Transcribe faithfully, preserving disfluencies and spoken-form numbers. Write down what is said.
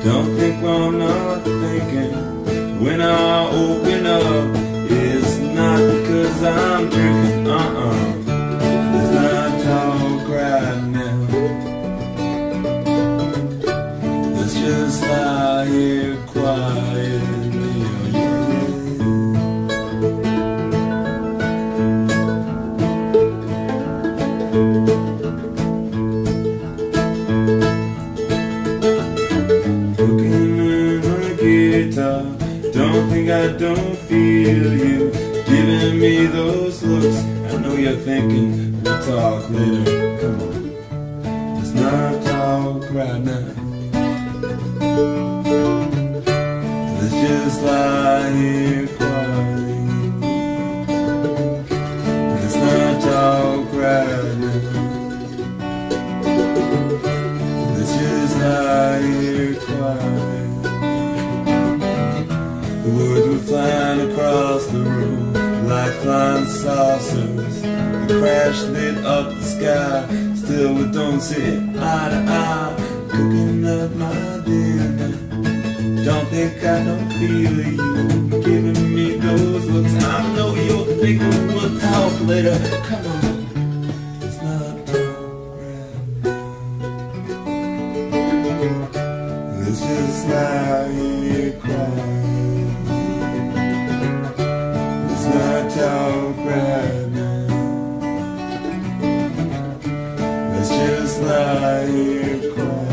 Don't think I'm not thinking when I open up. It's not because I'm drinking, uh-uh. Let's not talk right now. Let's just lie here quietly, oh yeah. Looking in my guitar, don't think I don't feel you giving me those looks. I know you're thinking we'll talk later. Come on, let's not talk right now. Let's just lie here quietly. Let's not talk right now. Let's just lie here quietly. The words were flying across the room like flying saucers. The crash lit up the sky. Still we don't see eye to eye. Cooking up my dinner. Don't think I don't feel you giving me those looks. I know you're thinking we'll talk later. Come on, let's not talk right now. Let's just lie here quiet. Let's not talk right now. Let's just lie here quiet.